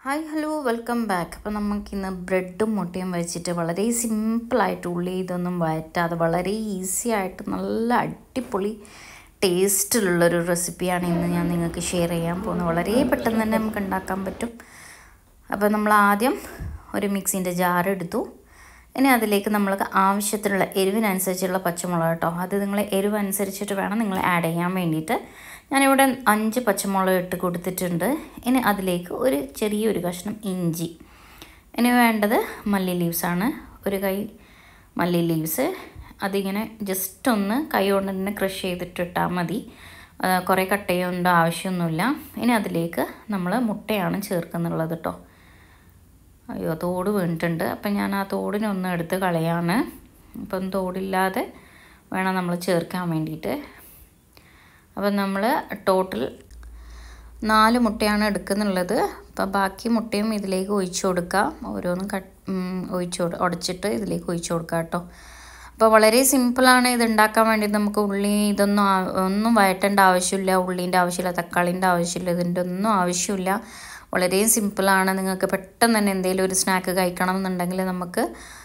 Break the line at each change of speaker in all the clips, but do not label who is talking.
Hi hello welcome back. അപ്പോൾ നമുക്കിന്ന് ബ്രെഡും മുട്ടയും വെച്ചിട്ട് വളരെ സിമ്പിളായിട്ട് ഉള്ളി ഇതൊന്നും വഴറ്റാതെ വളരെ ഈസി ആയിട്ട് നല്ല അടിപൊളി ടേസ്റ്റിലുള്ളൊരു റെസിപ്പിയാണ് ഇന്ന് ഞാൻ നിങ്ങൾക്ക് ഷെയർ ചെയ്യാൻ പോകുന്നത്. വളരെ പെട്ടെന്ന് തന്നെ നമുക്ക് ഉണ്ടാക്കാൻ പറ്റും. അപ്പോൾ നമ്മൾ ആദ്യം ഒരു മിക്സിൻ്റെ ജാർ എടുത്തു. ഇനി അതിലേക്ക് നമ്മൾക്ക് ആവശ്യത്തിനുള്ള എരിവിനനുസരിച്ചുള്ള പച്ചമുളക് കേട്ടോ, അത് നിങ്ങൾ എരിവ് അനുസരിച്ചിട്ട് വേണം നിങ്ങൾ ആഡ് ചെയ്യാൻ വേണ്ടിയിട്ട്. ഞാനിവിടെ 5 പച്ചമുളക് ഇട്ട് കൊടുത്തിട്ടുണ്ട്. ഇനി അതിലേക്ക് ഒരു ചെറിയൊരു കഷ്ണം ഇഞ്ചി. ഇനി വേണ്ടത് മല്ലി ലീവ്സാണ്, ഒരു കൈ മല്ലി ലീവ്സ്. അതിങ്ങനെ ജസ്റ്റ് ഒന്ന് കൈ കൊണ്ട് തന്നെ ക്രഷ് ചെയ്തിട്ടിട്ടാൽ മതി, കുറേ കട്ട് ചെയ്യേണ്ട ആവശ്യമൊന്നുമില്ല. ഇനി അതിലേക്ക് നമ്മൾ മുട്ടയാണ് ചേർക്കുന്നുള്ളത് കേട്ടോ. അയ്യോ, തോട് വീണിട്ടുണ്ട്. അപ്പം ഞാൻ ആ തോടിനൊന്ന് എടുത്ത് കളയാണ്. അപ്പം തോടില്ലാതെ വേണം നമ്മൾ ചേർക്കാൻ വേണ്ടിയിട്ട്. അപ്പം നമ്മൾ ടോട്ടൽ 4 മുട്ടയാണ് എടുക്കുന്നുള്ളത്. അപ്പം ബാക്കി മുട്ടയും ഇതിലേക്ക് ഒഴിച്ചു കൊടുക്കുക. ഓരോന്നും ഉടച്ചിട്ട് ഇതിലേക്ക് ഒഴിച്ചു കൊടുക്കുക കേട്ടോ. അപ്പോൾ വളരെ സിമ്പിളാണ് ഇത് ഉണ്ടാക്കാൻ വേണ്ടി. നമുക്ക് ഉള്ളി ഒന്നും വഴറ്റേണ്ട ആവശ്യമില്ല, ഉള്ളീൻ്റെ ആവശ്യമില്ല, തക്കാളീൻ്റെ ആവശ്യമില്ല, ഇതിൻ്റെ ഒന്നും ആവശ്യമില്ല. വളരെ സിമ്പിളാണ്. നിങ്ങൾക്ക് പെട്ടെന്ന് തന്നെ എന്തെങ്കിലും ഒരു സ്നാക്ക് കഴിക്കണം എന്നുണ്ടെങ്കിൽ നമുക്ക്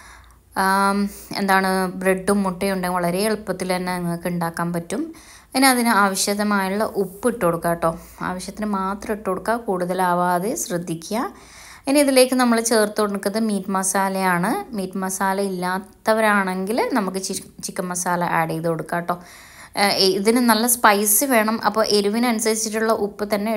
ബ്രെഡും മുട്ടയും ഉണ്ടെങ്കിൽ വളരെ എളുപ്പത്തിൽ തന്നെ നിങ്ങൾക്ക് ഉണ്ടാക്കാൻ പറ്റും. ഇനി അതിന് ആവശ്യമായുള്ള ഉപ്പ് ഇട്ട് കൊടുക്കുക കേട്ടോ. ആവശ്യത്തിന് മാത്രം ഇട്ട് കൊടുക്കുക, കൂടുതലാവാതെ ശ്രദ്ധിക്കുക. ഇനി ഇതിലേക്ക് നമ്മൾ ചേർത്ത് കൊടുക്കുന്നത് മീറ്റ് മസാലയാണ്. മീറ്റ് മസാല ഇല്ലാത്തവരാണെങ്കിൽ നമുക്ക് ചിക്കൻ മസാല ആഡ് ചെയ്ത് കൊടുക്കുക കേട്ടോ. ഇതിന് നല്ല സ്പൈസി വേണം. അപ്പോൾ എരിവിനനുസരിച്ചിട്ടുള്ള ഉപ്പ് തന്നെ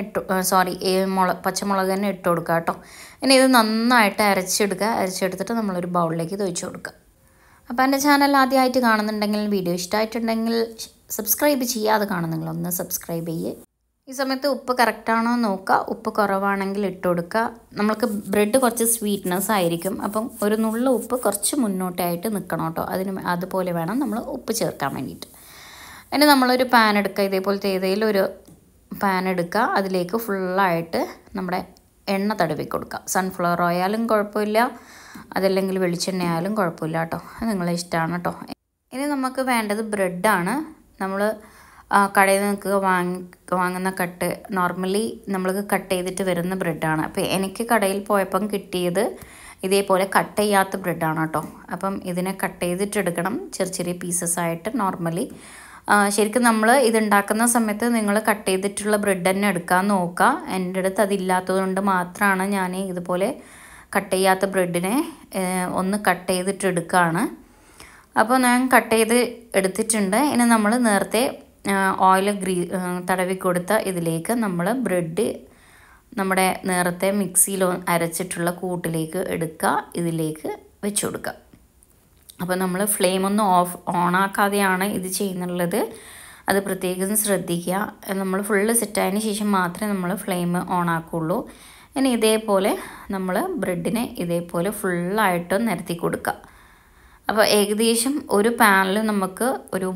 പച്ചമുളക് തന്നെ ഇട്ട് കൊടുക്കുക കേട്ടോ. ഇനി ഇത് നന്നായിട്ട് അരച്ചെടുത്തിട്ട് നമ്മളൊരു ബൗളിലേക്ക് ഇത് ഒഴിച്ച് കൊടുക്കുക. അപ്പോൾ എൻ്റെ ചാനൽ ആദ്യമായിട്ട് കാണുന്നുണ്ടെങ്കിൽ, വീഡിയോ ഇഷ്ടമായിട്ടുണ്ടെങ്കിൽ സബ്സ്ക്രൈബ് ചെയ്യാതെ കാണുന്നെങ്കിൽ ഒന്ന് സബ്സ്ക്രൈബ് ചെയ്യുക. ഈ സമയത്ത് ഉപ്പ് കറക്റ്റാണോ നോക്കുക. ഉപ്പ് കുറവാണെങ്കിൽ ഇട്ട് കൊടുക്കുക. നമ്മൾക്ക് ബ്രെഡ് കുറച്ച് സ്വീറ്റ്നെസ് ആയിരിക്കും. അപ്പം ഒരു നുള്ള ഉപ്പ് കുറച്ച് മുന്നോട്ടായിട്ട് നിൽക്കണം കേട്ടോ. അതുപോലെ വേണം നമ്മൾ ഉപ്പ് ചേർക്കാൻ വേണ്ടിയിട്ട്. ഇനി നമ്മളൊരു പാൻ എടുക്കുക, ഇതേപോലത്തെ ഏതെങ്കിലും ഒരു പാൻ എടുക്കുക. അതിലേക്ക് ഫുള്ളായിട്ട് നമ്മുടെ എണ്ണ തടവി കൊടുക്കുക. സൺഫ്ലവർ ഓയിലും കുഴപ്പമില്ല, അതല്ലെങ്കിൽ വെളിച്ചെണ്ണ ആയാലും കുഴപ്പമില്ല കേട്ടോ. അത് നിങ്ങളെ ഇഷ്ടമാണ് കേട്ടോ. ഇനി നമുക്ക് വേണ്ടത് ബ്രെഡാണ്. നമ്മൾ കടയിൽ നിന്ന് വാങ്ങുന്ന നോർമലി നമ്മൾക്ക് കട്ട് ചെയ്തിട്ട് വരുന്ന ബ്രെഡാണ്. അപ്പോൾ എനിക്ക് കടയിൽ പോയപ്പം കിട്ടിയത് ഇതേപോലെ കട്ട് ചെയ്യാത്ത ബ്രെഡാണ് കേട്ടോ. അപ്പം ഇതിനെ കട്ട് ചെയ്തിട്ടെടുക്കണം ചെറിയ പീസസ് ആയിട്ട്. നോർമലി ശരിക്കും നമ്മൾ ഇതുണ്ടാക്കുന്ന സമയത്ത് നിങ്ങൾ കട്ട് ചെയ്തിട്ടുള്ള ബ്രെഡ് തന്നെ എടുക്കാൻ നോക്കുക. എൻ്റെ അടുത്ത് അതില്ലാത്തതുകൊണ്ട് മാത്രമാണ് ഞാൻ ഇതുപോലെ കട്ട് ചെയ്യാത്ത ബ്രെഡിനെ ഒന്ന് കട്ട് ചെയ്തിട്ട് എടുക്കുകയാണ്. അപ്പോൾ ഞാൻ കട്ട് ചെയ്ത് എടുത്തിട്ടുണ്ട്. ഇനി നമ്മൾ നേരത്തെ ഓയിൽ തടവി കൊടുത്ത ഇതിലേക്ക് നമ്മൾ ബ്രെഡ് നമ്മുടെ നേരത്തെ മിക്സിയിൽ അരച്ചിട്ടുള്ള കൂട്ടിലേക്ക് എടുക്കുക, ഇതിലേക്ക് വെച്ച് കൊടുക്കുക. അപ്പോൾ നമ്മൾ ഫ്ലെയിമൊന്നും ഓണാക്കാതെയാണ് ഇത് ചെയ്യുന്നുള്ളത്, അത് പ്രത്യേകം ശ്രദ്ധിക്കുക. നമ്മൾ ഫുള്ള് സെറ്റായതിന് ശേഷം മാത്രമേ നമ്മൾ ഫ്ലെയിം ഓണാക്കുള്ളൂ. ഇനി ഇതേപോലെ നമ്മൾ ബ്രെഡിനെ ഇതേപോലെ ഫുള്ളായിട്ട് നിരത്തി കൊടുക്കുക. അപ്പോൾ ഏകദേശം ഒരു പാനിൽ നമുക്ക് ഒരു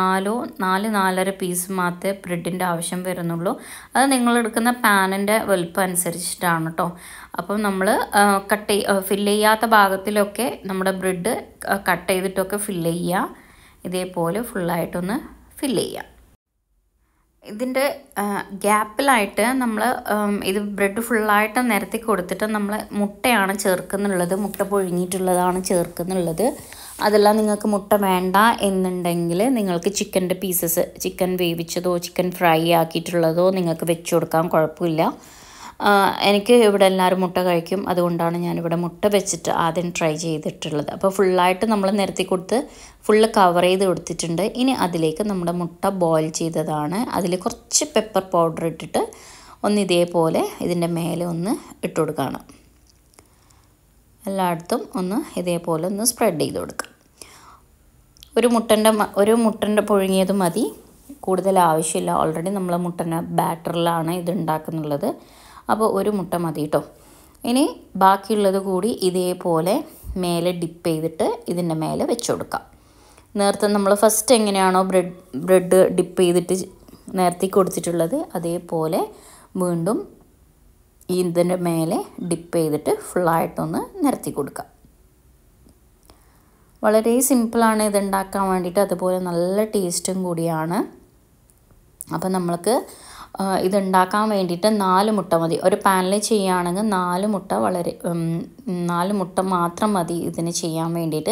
4-4.5 പീസ് മാത്രമേ ബ്രെഡിൻ്റെ ആവശ്യം വരുന്നുള്ളൂ. അത് നിങ്ങളെടുക്കുന്ന പാനിൻ്റെ വലുപ്പം അനുസരിച്ചിട്ടാണ് കേട്ടോ. അപ്പം നമ്മൾ ഫില്ല് ചെയ്യാത്ത ഭാഗത്തിലൊക്കെ നമ്മുടെ ബ്രെഡ് കട്ട് ചെയ്തിട്ടൊക്കെ ഫില്ല് ചെയ്യുക. ഇതേപോലെ ഫുള്ളായിട്ടൊന്ന് ഫില്ല് ചെയ്യുക. ഇതിൻ്റെ ഗ്യാപ്പിലായിട്ട് നമ്മൾ ഇത് ബ്രെഡ് ഫുള്ളായിട്ട് നിരത്തി കൊടുത്തിട്ട് നമ്മൾ മുട്ടയാണ് ചേർക്കുന്നുള്ളത്. മുട്ട പുഴുങ്ങിയിട്ടുള്ളതാണ് ചേർക്കുന്നുള്ളത്. അതെല്ലാം നിങ്ങൾക്ക് മുട്ട വേണ്ട എന്നുണ്ടെങ്കിൽ നിങ്ങൾക്ക് ചിക്കൻ്റെ പീസസ്, ചിക്കൻ വേവിച്ചതോ ചിക്കൻ ഫ്രൈ ആക്കിയിട്ടുള്ളതോ നിങ്ങൾക്ക് വെച്ച് കൊടുക്കാൻ കുഴപ്പമില്ല. എനിക്ക് ഇവിടെ എല്ലാവരും മുട്ട കഴിക്കും, അതുകൊണ്ടാണ് ഞാനിവിടെ മുട്ട വെച്ചിട്ട് ആദ്യം ട്രൈ ചെയ്തിട്ടുള്ളത്. അപ്പോൾ ഫുള്ളായിട്ട് നമ്മൾ നിരത്തി കൊടുത്ത് ഫുള്ള് കവർ ചെയ്ത് കൊടുത്തിട്ടുണ്ട്. ഇനി അതിലേക്ക് നമ്മുടെ മുട്ട ബോയിൽ ചെയ്തതാണ്, അതിൽ കുറച്ച് പെപ്പർ പൗഡർ ഇട്ടിട്ട് ഒന്ന് ഇതേപോലെ ഇതിൻ്റെ മേലെ ഒന്ന് ഇട്ട് കൊടുക്കുകയാണ്. എല്ലായിടത്തും ഒന്ന് ഇതേപോലെ ഒന്ന് സ്പ്രെഡ് ചെയ്ത് കൊടുക്കുക. ഒരു മുട്ടൻ്റെ പുഴുങ്ങിയത് മതി, കൂടുതൽ ആവശ്യമില്ല. ഓൾറെഡി നമ്മൾ മുട്ടൻ്റെ ബാറ്ററിലാണ് ഇത് ഉണ്ടാക്കുന്നുള്ളത്. അപ്പോൾ ഒരു മുട്ട മതി കേട്ടോ. ഇനി ബാക്കിയുള്ളത് കൂടി ഇതേപോലെ മേലെ ഡിപ്പ് ചെയ്തിട്ട് ഇതിൻ്റെ മേലെ വെച്ച് കൊടുക്കാം. നേരത്തെ നമ്മൾ ഫസ്റ്റ് എങ്ങനെയാണോ ബ്രെഡ് ഡിപ്പ് ചെയ്തിട്ട് നേരത്തെ കൊടുത്തിട്ടുള്ളത്, അതേപോലെ വീണ്ടും ഇതിൻ്റെ മേലെ ഡിപ്പ് ചെയ്തിട്ട് ഫുള്ളായിട്ടൊന്ന് നിരത്തി കൊടുക്കാം. വളരെ സിമ്പിളാണ് ഇത് ഉണ്ടാക്കാൻ വേണ്ടിയിട്ട്, അതുപോലെ നല്ല ടേസ്റ്റും കൂടിയാണ്. അപ്പോൾ നമ്മൾക്ക് ഇതുണ്ടാക്കാൻ വേണ്ടിയിട്ട് 4 മുട്ട മതി. ഒരു പാനിൽ ചെയ്യുകയാണെങ്കിൽ 4 മുട്ട 4 മുട്ട മാത്രം മതി ഇതിന് ചെയ്യാൻ വേണ്ടിയിട്ട്.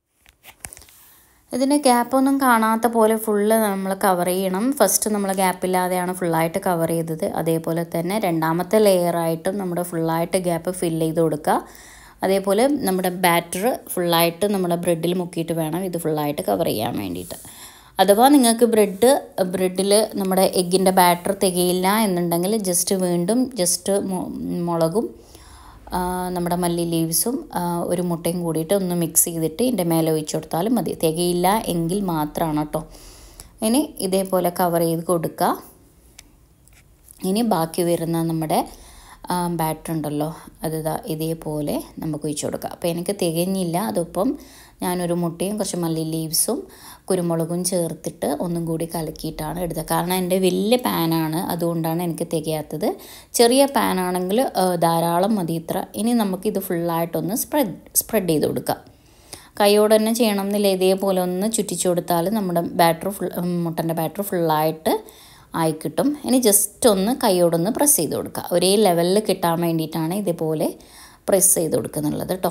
ഇതിന് ഗ്യാപ്പൊന്നും കാണാത്ത പോലെ ഫുള്ള് നമ്മൾ കവർ ചെയ്യണം. ഫസ്റ്റ് നമ്മൾ ഗ്യാപ്പില്ലാതെയാണ് ഫുള്ളായിട്ട് കവർ ചെയ്തത്. അതേപോലെ തന്നെ രണ്ടാമത്തെ ലെയറായിട്ടും നമ്മുടെ ഫുള്ളായിട്ട് ഗ്യാപ്പ് ഫില്ല് ചെയ്ത് കൊടുക്കുക. അതേപോലെ നമ്മുടെ ബാറ്റർ ഫുള്ളായിട്ട് നമ്മുടെ ബ്രെഡിൽ മുക്കിയിട്ട് വേണം ഇത് ഫുള്ളായിട്ട് കവർ ചെയ്യാൻ വേണ്ടിയിട്ട്. അഥവാ നിങ്ങൾക്ക് ബ്രെഡിൽ നമ്മുടെ എഗ്ഗിൻ്റെ ബാറ്റർ തികയില്ല എന്നുണ്ടെങ്കിൽ വീണ്ടും മുളകും നമ്മുടെ മല്ലി ലീവ്സും ഒരു മുട്ടയും കൂടിയിട്ട് ഒന്ന് മിക്സ് ചെയ്തിട്ട് ഇതിൻ്റെ മേലെ ഒഴിച്ച് കൊടുത്താലും മതി. തികയില്ല എങ്കിൽ മാത്രമാണ് കേട്ടോ. ഇനി ഇതേപോലെ കവർ ചെയ്ത് കൊടുക്കുക. ഇനി ബാക്കി വരുന്ന നമ്മുടെ ബാറ്റർ ഉണ്ടല്ലോ അത് ഇതേപോലെ നമുക്ക് ഒഴിച്ച് കൊടുക്കുക. അപ്പോൾ എനിക്ക് തികഞ്ഞില്ല. അതിപ്പം ഞാനൊരു മുട്ടയും കുറച്ച് മല്ലി ലീവ്സും കുരുമുളകും ചേർത്തിട്ട് ഒന്നും കൂടി കലക്കിയിട്ടാണ് എടുത്തത്. കാരണം എൻ്റെ വലിയ പാനാണ്, അതുകൊണ്ടാണ് എനിക്ക് തികയാത്തത്. ചെറിയ പാനാണെങ്കിൽ ധാരാളം മതി ഇത്ര. ഇനി നമുക്കിത് ഫുള്ളായിട്ടൊന്ന് സ്പ്രെഡ് ചെയ്ത് കൊടുക്കാം. കൈയോടെ തന്നെ ചെയ്യണം എന്നില്ല, ഇതേപോലെ ഒന്ന് ചുറ്റിച്ചു കൊടുത്താൽ നമ്മുടെ മുട്ടൻ്റെ ബാറ്റർ ഫുള്ളായിട്ട് ആയി കിട്ടും. ഇനി ജസ്റ്റ് ഒന്ന് കൈയോടൊന്ന് പ്രസ് ചെയ്ത് കൊടുക്കുക. ഒരേ ലെവലിൽ കിട്ടാൻ വേണ്ടിയിട്ടാണ് ഇതേപോലെ പ്രസ് ചെയ്ത് കൊടുക്കുന്നുള്ളത് കേട്ടോ.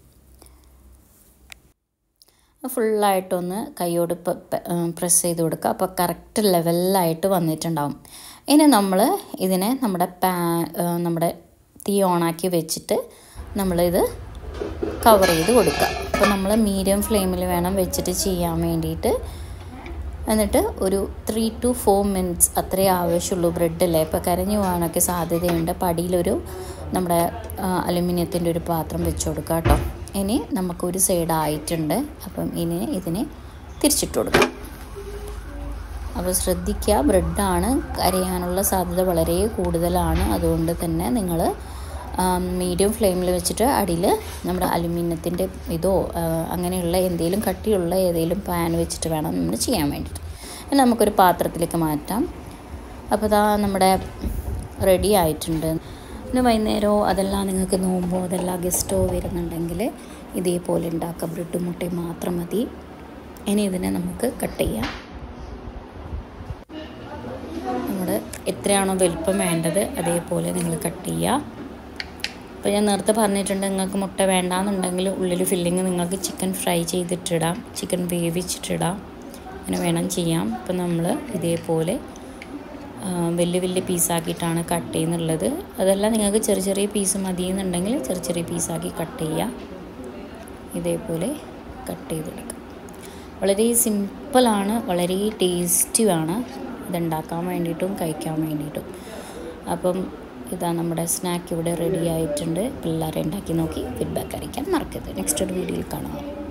ഫുള്ളായിട്ടൊന്ന് കൈയോട് പ്രസ് ചെയ്ത് കൊടുക്കുക. അപ്പോൾ കറക്റ്റ് ലെവലിലായിട്ട് വന്നിട്ടുണ്ടാവും. ഇനി നമ്മൾ ഇതിനെ നമ്മുടെ തീ ഓണാക്കി വെച്ചിട്ട് നമ്മളിത് കവർ ചെയ്ത് കൊടുക്കുക. അപ്പോൾ നമ്മൾ മീഡിയം ഫ്ലെയിമിൽ വേണം വെച്ചിട്ട് ചെയ്യാൻ വേണ്ടിയിട്ട്. എന്നിട്ട് ഒരു 3 to 4 minutes അത്രേ ആവശ്യമുള്ളൂ. ബ്രെഡല്ലേ ഇപ്പോൾ കരിഞ്ഞു പോകാനൊക്കെ സാധ്യതയുണ്ട്. അപ്പോൾ അടിയിലൊരു നമ്മുടെ അലുമിനിയത്തിൻ്റെ ഒരു പാത്രം വെച്ച് കൊടുക്കുക കേട്ടോ. ഇനി നമുക്കൊരു സൈഡ് ആയിട്ടുണ്ട്. അപ്പം ഇനി ഇതിനെ തിരിച്ചിട്ട് കൊടുക്കാം. അപ്പോൾ ശ്രദ്ധിക്കുക, ബ്രെഡാണ് കരിയാനുള്ള സാധ്യത വളരെ കൂടുതലാണ്. അതുകൊണ്ട് തന്നെ നിങ്ങൾ മീഡിയം ഫ്ലെയിമിൽ വെച്ചിട്ട് അടിയിൽ നമ്മുടെ അലുമിനിയത്തിൻ്റെ അങ്ങനെയുള്ള എന്തെങ്കിലും കട്ടിയുള്ള ഏതെങ്കിലും പാൻ വെച്ചിട്ട് വേണം നമ്മൾ ചെയ്യാൻ വേണ്ടിയിട്ട്. ഇനി നമുക്കൊരു പാത്രത്തിലേക്ക് മാറ്റാം. അപ്പോൾ നമ്മുടെ റെഡി ആയിട്ടുണ്ട്. പിന്നെ വൈകുന്നേരമോ അതെല്ലാം നിങ്ങൾക്ക് നോമ്പോ അതെല്ലാം ഗസ്റ്റോ വരുന്നുണ്ടെങ്കിൽ ഇതേപോലെ ഉണ്ടാക്കുക. ബ്രെഡും മുട്ടയും മാത്രം മതി. ഇനി ഇതിനെ നമുക്ക് കട്ട് ചെയ്യാം. നമ്മുടെ എത്രയാണോ വലുപ്പം വേണ്ടത് അതേപോലെ നിങ്ങൾ കട്ട് ചെയ്യുക. അപ്പോൾ ഞാൻ നേരത്തെ പറഞ്ഞിട്ടുണ്ട്, നിങ്ങൾക്ക് മുട്ട വേണ്ടാന്നുണ്ടെങ്കിൽ ഉള്ളിൽ ഫില്ലിങ് നിങ്ങൾക്ക് ചിക്കൻ ഫ്രൈ ചെയ്തിട്ടിടാം, ചിക്കൻ വേവിച്ചിട്ടിടാം, അങ്ങനെ വേണം ചെയ്യാം. അപ്പോൾ നമ്മൾ ഇതേപോലെ വലിയ പീസാക്കിയിട്ടാണ് കട്ട് ചെയ്യുന്നുള്ളത്. അതെല്ലാം നിങ്ങൾക്ക് ചെറിയ പീസ് മതി എന്നുണ്ടെങ്കിൽ ചെറിയ പീസാക്കി കട്ട് ചെയ്യുക. ഇതേപോലെ കട്ട് ചെയ്തെടുക്കുക. വളരെ സിമ്പിളാണ്, വളരെ ടേസ്റ്റിയാണ് ഇതുണ്ടാക്കാൻ വേണ്ടിയിട്ടും കഴിക്കാൻ വേണ്ടിയിട്ടും. അപ്പം ഇതാ നമ്മുടെ സ്നാക്ക് ഇവിടെ റെഡി ആയിട്ടുണ്ട്. എല്ലാവരും ഉണ്ടാക്കി നോക്കി ഫീഡ്ബാക്ക് അറിയിക്കാൻ മറക്കരുത്. നെക്സ്റ്റ് ഒരു വീഡിയോയിൽ കാണാം.